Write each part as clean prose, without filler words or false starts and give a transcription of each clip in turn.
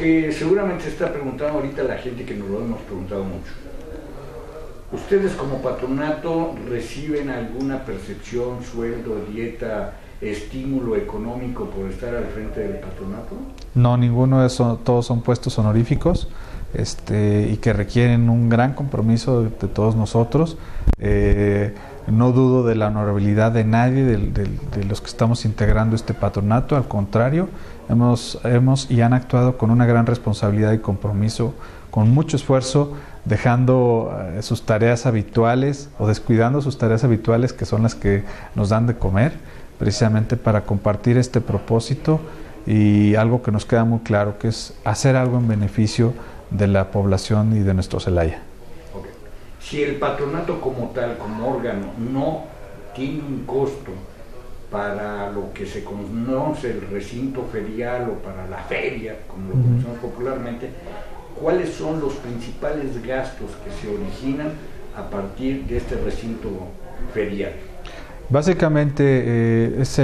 que seguramente se está preguntando ahorita la gente, que nos lo hemos preguntado mucho. ¿Ustedes como patronato reciben alguna percepción, sueldo, dieta, estímulo económico por estar al frente del patronato? No, ninguno de esos, todos son puestos honoríficos y que requieren un gran compromiso de todos nosotros. No dudo de la honorabilidad de nadie de los que estamos integrando este patronato, al contrario, hemos y han actuado con una gran responsabilidad y compromiso, con mucho esfuerzo, dejando sus tareas habituales o descuidando sus tareas habituales, que son las que nos dan de comer, precisamente para compartir este propósito y algo que nos queda muy claro, que es hacer algo en beneficio de la población y de nuestro Celaya. Okay. Si el patronato como tal, como órgano, no tiene un costo para lo que se conoce el recinto ferial o para la feria, como lo conocemos popularmente, ¿cuáles son los principales gastos que se originan a partir de este recinto ferial? Básicamente es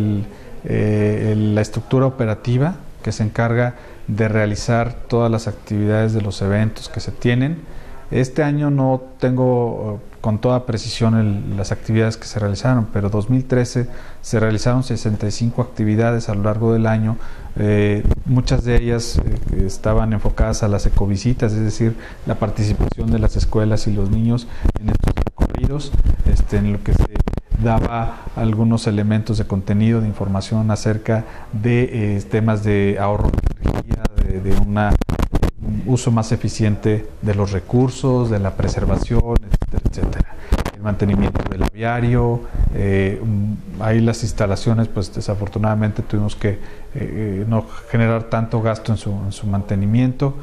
la estructura operativa que se encarga de realizar todas las actividades de los eventos que se tienen. Este año no tengo con toda precisión las actividades que se realizaron, pero 2013 se realizaron 65 actividades a lo largo del año. Muchas de ellas estaban enfocadas a las ecovisitas, es decir, la participación de las escuelas y los niños en estos recorridos, en lo que se daba algunos elementos de contenido, de información acerca de temas de ahorro de energía, de un uso más eficiente de los recursos, de la preservación, etcétera, etcétera. El mantenimiento del aviario, ahí las instalaciones, pues desafortunadamente tuvimos que no generar tanto gasto en su mantenimiento.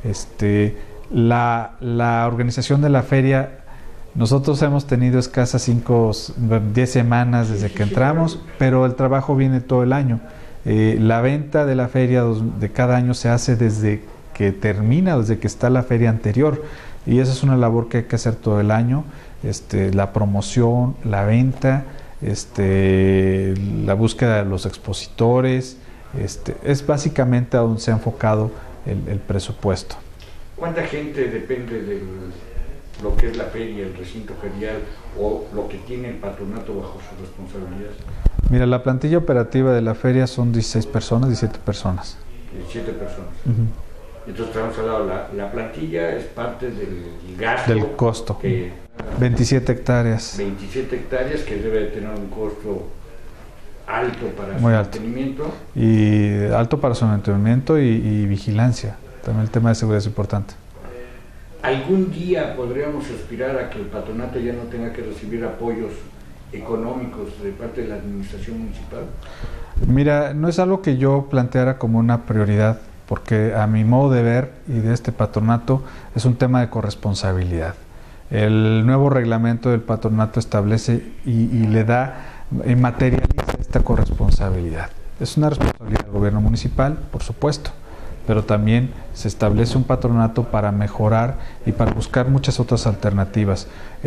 La organización de la feria, nosotros hemos tenido escasas 10 semanas desde que entramos, pero el trabajo viene todo el año. La venta de la feria de cada año se hace desde que termina, desde que está la feria anterior, y esa es una labor que hay que hacer todo el año. La promoción, la venta, la búsqueda de los expositores, es básicamente a donde se ha enfocado el presupuesto. ¿Cuánta gente depende de lo que es la feria, el recinto ferial o lo que tiene el patronato bajo su responsabilidad? Mira, la plantilla operativa de la feria son 16 personas, 17 personas. 17 personas. Entonces estamos hablando, la plantilla es parte del gasto. Del costo. 27 hectáreas. 27 hectáreas que debe de tener un costo alto para muy su alto. mantenimiento. Y alto para su mantenimiento y vigilancia. También el tema de seguridad es importante. ¿Algún día podríamos aspirar a que el patronato ya no tenga que recibir apoyos económicos de parte de la administración municipal? Mira, no es algo que yo planteara como una prioridad, porque a mi modo de ver y de este patronato es un tema de corresponsabilidad. El nuevo reglamento del patronato establece y le da, materializa esta corresponsabilidad. Es una responsabilidad del gobierno municipal, por supuesto, pero también se establece un patronato para mejorar y para buscar muchas otras alternativas.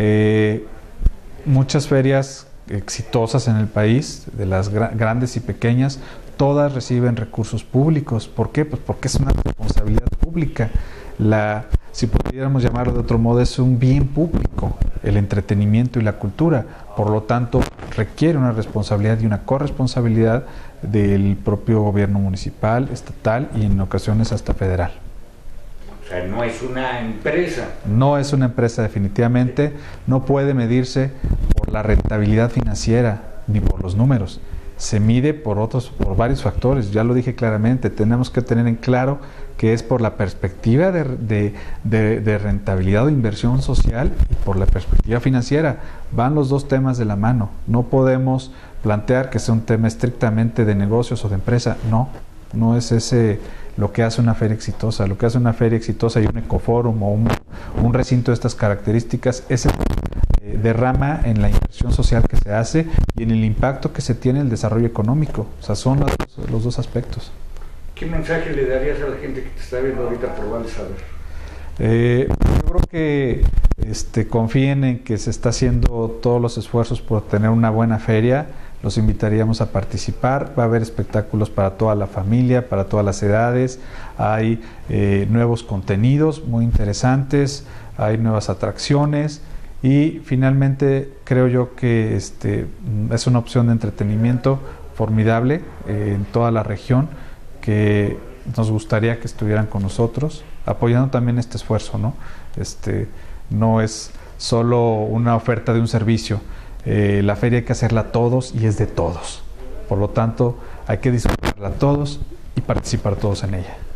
Muchas ferias exitosas en el país, de las grandes y pequeñas, todas reciben recursos públicos. ¿Por qué? Pues porque es una responsabilidad pública. Si pudiéramos llamarlo de otro modo, es un bien público, el entretenimiento y la cultura. Por lo tanto, requiere una responsabilidad y una corresponsabilidad del propio gobierno municipal, estatal y en ocasiones hasta federal. O sea, no es una empresa. No es una empresa, definitivamente. No puede medirse por la rentabilidad financiera ni por los números. Se mide por varios factores. Ya lo dije claramente, tenemos que tener en claro que es por la perspectiva de rentabilidad o inversión social y por la perspectiva financiera. Van los dos temas de la mano. No podemos plantear que sea un tema estrictamente de negocios o de empresa. No es ese lo que hace una feria exitosa. Lo que hace una feria exitosa y un ecoforum o un recinto de estas características es derrama en la inversión social que se hace y en el impacto que se tiene en el desarrollo económico. O sea, son los dos aspectos. ¿Qué mensaje le darías a la gente que te está viendo ahorita por Vale Saber? Yo creo que confíen en que se está haciendo todos los esfuerzos por tener una buena feria. los invitaríamos a participar. Va a haber espectáculos para toda la familia, para todas las edades, hay nuevos contenidos muy interesantes, hay nuevas atracciones y finalmente creo yo que es una opción de entretenimiento formidable en toda la región, que nos gustaría que estuvieran con nosotros, apoyando también este esfuerzo, ¿no? No es solo una oferta de un servicio, la feria hay que hacerla todos y es de todos, por lo tanto hay que disfrutarla todos y participar todos en ella.